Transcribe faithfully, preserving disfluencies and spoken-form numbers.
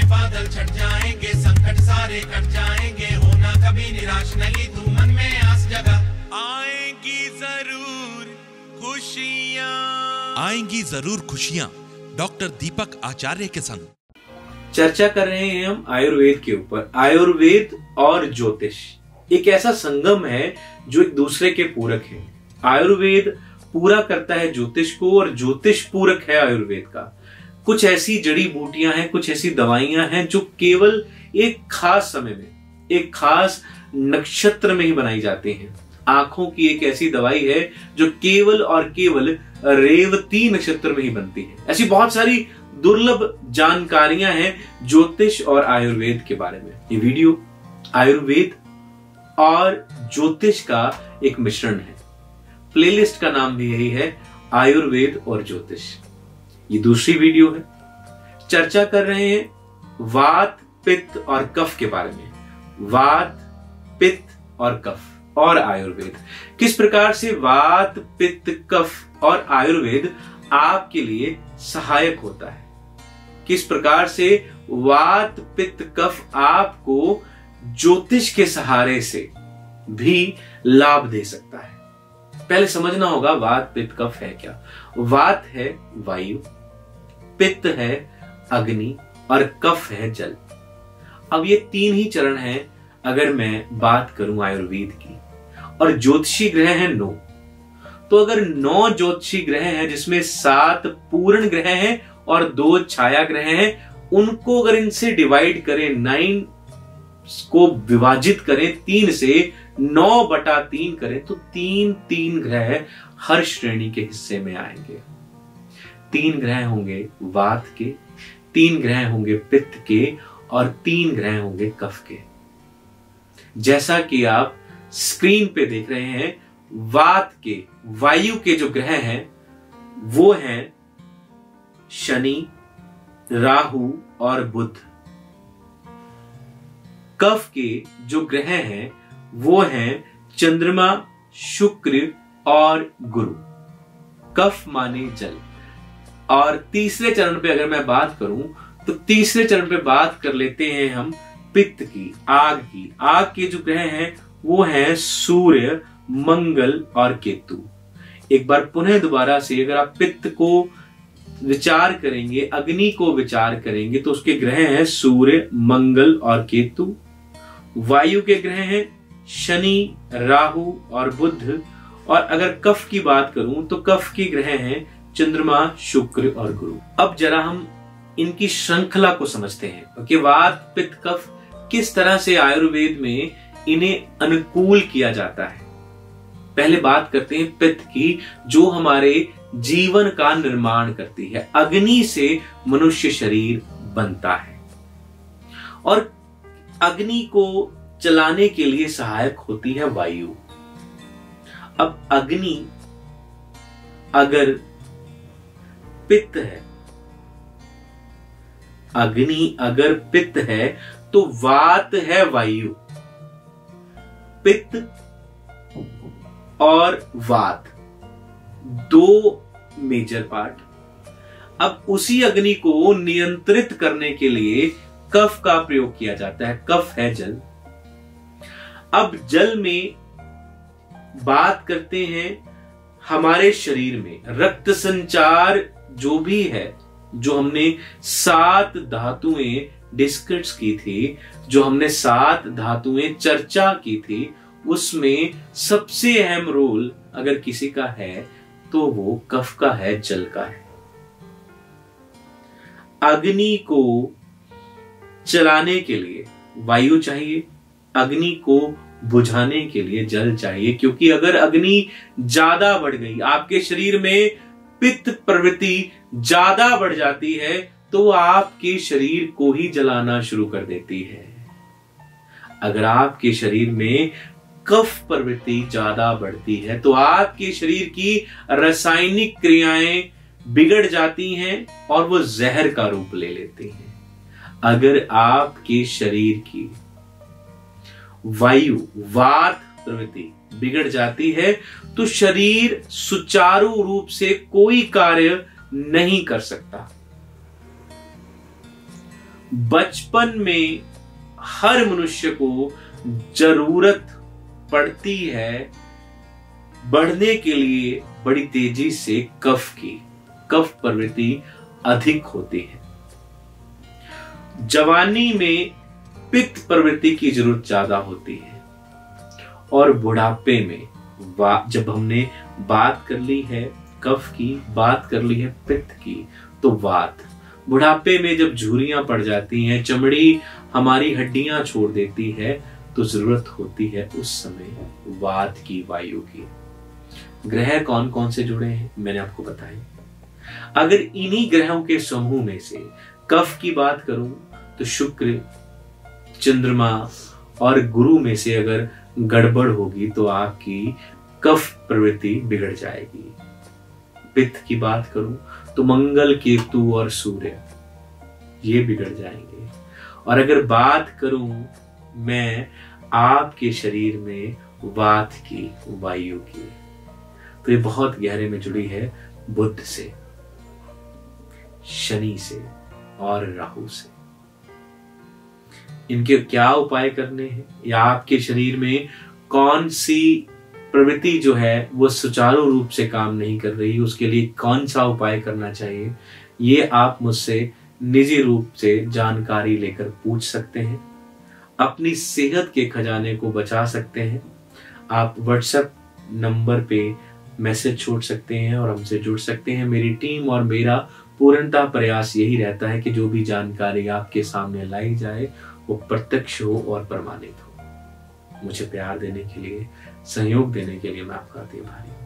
बादल छट जाएंगे, संकट सारे कट जाएंगे, होना कभी निराश नहीं, तू मन में आस जगा। आएंगी जरूर खुशियाँ, आएंगी जरूर खुशियाँ, डॉक्टर दीपक आचार्य के संग। चर्चा कर रहे हैं हम आयुर्वेद के ऊपर। आयुर्वेद और ज्योतिष एक ऐसा संगम है जो एक दूसरे के पूरक है। आयुर्वेद पूरा करता है ज्योतिष को और ज्योतिष पूरक है आयुर्वेद का। कुछ ऐसी जड़ी बूटियां हैं, कुछ ऐसी दवाइयां हैं जो केवल एक खास समय में, एक खास नक्षत्र में ही बनाई जाती हैं। आंखों की एक ऐसी दवाई है जो केवल और केवल रेवती नक्षत्र में ही बनती है। ऐसी बहुत सारी दुर्लभ जानकारियां हैं ज्योतिष और आयुर्वेद के बारे में। ये वीडियो आयुर्वेद और ज्योतिष का एक मिश्रण है। प्लेलिस्ट का नाम भी यही है, आयुर्वेद और ज्योतिष। ये दूसरी वीडियो है। चर्चा कर रहे हैं वात, पित्त और कफ के बारे में। वात, पित्त और कफ और आयुर्वेद। किस प्रकार से वात, पित्त, कफ और आयुर्वेद आपके लिए सहायक होता है। किस प्रकार से वात, पित्त, कफ आपको ज्योतिष के सहारे से भी लाभ दे सकता है। पहले समझना होगा वात, पित्त, कफ है क्या। वात है वायु, पित्त है अग्नि और कफ है जल। अब ये तीन ही चरण हैं अगर मैं बात करूं आयुर्वेद की। और ज्योतिषी ग्रह हैं नौ। तो अगर नौ ज्योतिषी ग्रह हैं जिसमें सात पूर्ण ग्रह हैं और दो छाया ग्रह हैं, उनको अगर इनसे डिवाइड करें, नाइन को विभाजित करें तीन से, नौ बटा तीन करें तो तीन तीन ग्रह हर श्रेणी के हिस्से में आएंगे। तीन ग्रह होंगे वात के, तीन ग्रह होंगे पित्त के और तीन ग्रह होंगे कफ के। जैसा कि आप स्क्रीन पे देख रहे हैं, वात के, वायु के जो ग्रह हैं वो हैं शनि, राहु और बुध। कफ के जो ग्रह हैं वो हैं चंद्रमा, शुक्र और गुरु। कफ माने जल। और तीसरे चरण पे अगर मैं बात करूं तो तीसरे चरण पे बात कर लेते हैं हम पित्त की, आग की। आग के जो ग्रह हैं वो हैं सूर्य, मंगल और केतु। एक बार पुनः दोबारा से अगर आप पित्त को विचार करेंगे, अग्नि को विचार करेंगे तो उसके ग्रह हैं सूर्य, मंगल और केतु। वायु के ग्रह हैं शनि, राहु और बुध। और अगर कफ की बात करूं तो कफ के ग्रह हैं चंद्रमा, शुक्र और गुरु। अब जरा हम इनकी श्रृंखला को समझते हैं कि वात, पित्त, कफ किस तरह से आयुर्वेद में इन्हें अनुकूल किया जाता है। पहले बात करते हैं पित्त की, जो हमारे जीवन का निर्माण करती है। अग्नि से मनुष्य शरीर बनता है और अग्नि को चलाने के लिए सहायक होती है वायु। अब अग्नि अगर पित्त है, अग्नि अगर पित्त है तो वात है वायु। पित्त और वात दो मेजर पार्ट। अब उसी अग्नि को नियंत्रित करने के लिए कफ का प्रयोग किया जाता है। कफ है जल। अब जल में बात करते हैं हमारे शरीर में रक्त संचार जो भी है, जो हमने सात धातुएं डिस्कस की थी, जो हमने सात धातुएं चर्चा की थी, उसमें सबसे अहम रोल अगर किसी का है तो वो कफ का है, जल का है। अग्नि को चलाने के लिए वायु चाहिए, अग्नि को बुझाने के लिए जल चाहिए। क्योंकि अगर अग्नि ज्यादा बढ़ गई, आपके शरीर में पित्त प्रवृत्ति ज्यादा बढ़ जाती है तो आपके शरीर को ही जलाना शुरू कर देती है। अगर आपके शरीर में कफ प्रवृत्ति ज्यादा बढ़ती है तो आपके शरीर की रासायनिक क्रियाएं बिगड़ जाती हैं और वो जहर का रूप ले लेती हैं। अगर आपके शरीर की वायु, वात प्रवृत्ति बिगड़ जाती है तो शरीर सुचारू रूप से कोई कार्य नहीं कर सकता। बचपन में हर मनुष्य को जरूरत पड़ती है बढ़ने के लिए बड़ी तेजी से कफ की। कफ प्रवृत्ति अधिक होती है। जवानी में पित्त प्रवृत्ति की जरूरत ज्यादा होती है और बुढ़ापे में जब हमने बात कर ली है कफ की, बात कर ली है पित्त की, तो वात। बुढ़ापे में जब झुर्रियां पड़ जाती हैं, चमड़ी हमारी हड्डियां छोड़ देती है, तो जरूरत होती है उस समय वात की, वायु की। ग्रह कौन कौन से जुड़े हैं मैंने आपको बताया। अगर इन्हीं ग्रहों के समूह में से कफ की बात करूं तो शुक्र, चंद्रमा और गुरु में से अगर गड़बड़ होगी तो आपकी कफ प्रवृत्ति बिगड़ जाएगी। पित्त की बात करूं तो मंगल, केतु और सूर्य ये बिगड़ जाएंगे। और अगर बात करूं मैं आपके शरीर में वात की, वायु की, तो ये बहुत गहरे में जुड़ी है बुध से, शनि से और राहु से। इनके क्या उपाय करने हैं या आपके शरीर में कौन सी प्रवृत्ति जो है वो सुचारू रूप से काम नहीं कर रही, उसके लिए कौन सा उपाय करना चाहिए, ये आप मुझसे निजी रूप से जानकारी लेकर पूछ सकते हैं। अपनी सेहत के खजाने को बचा सकते हैं। आप व्हाट्सएप नंबर पे मैसेज छोड़ सकते हैं और हमसे जुड़ सकते हैं। मेरी टीम और मेरा पूर्णतः प्रयास यही रहता है कि जो भी जानकारी आपके सामने लाई जाए वो प्रत्यक्ष हो और प्रमाणित हो। मुझे प्यार देने के लिए, सहयोग देने के लिए मैं आपका आभारी हूं।